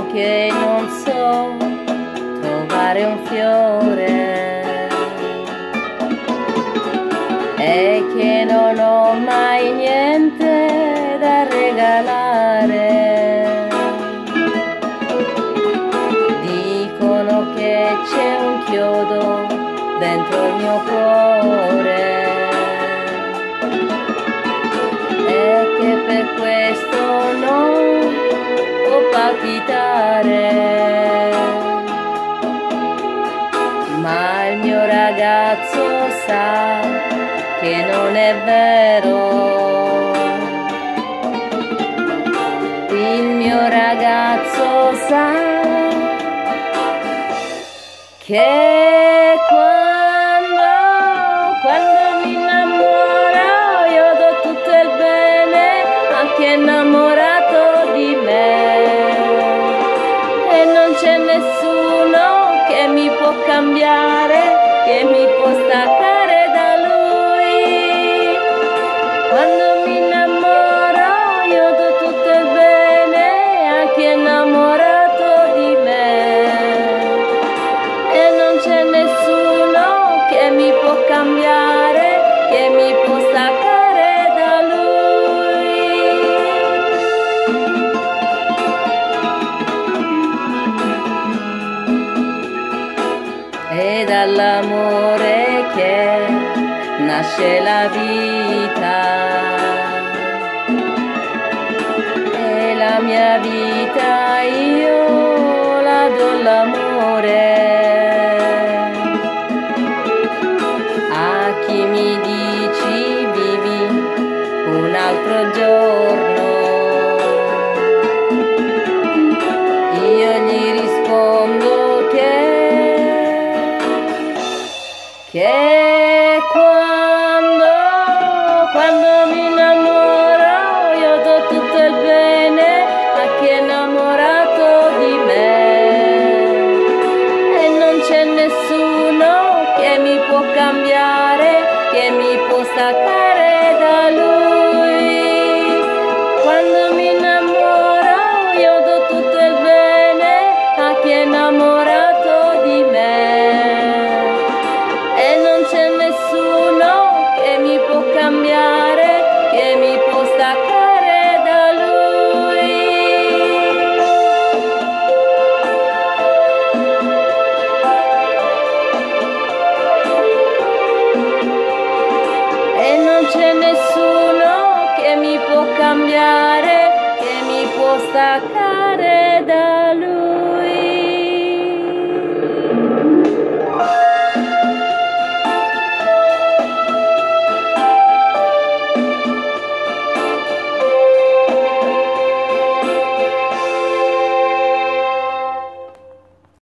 che non so trovare un fiore e che non ho mai niente da regalare. Dicono che c'è un chiodo dentro il mio cuore e che per questo non può palpitare, ma il mio ragazzo sa che non è vero. Il mio ragazzo sa che quando mi innamoro io do tutto il bene a chi è innamorato di me e non c'è nessuno che mi può cambiare, che mi può staccare da lui. Quando mi innamoro io do tutto il bene a chi è innamorato di me e non c'è nessuno che mi può cambiare, che mi può staccare da lui. E dall'amore che nasce la vita, e la mia vita io la do l'amore a chi mi dici vivi un altro giorno. Io gli rispondo che quando mi innamoro io do tutto il bene a chi è innamorato di me e non c'è nessuno che mi può cambiare, che mi può staccare da lui. Quando mi innamoro io do tutto il bene a chi è innamorato di me e non c'è nessuno che mi può cambiare, che mi può staccare da lui. E non c'è nessuno che mi può cambiare, che mi può staccare.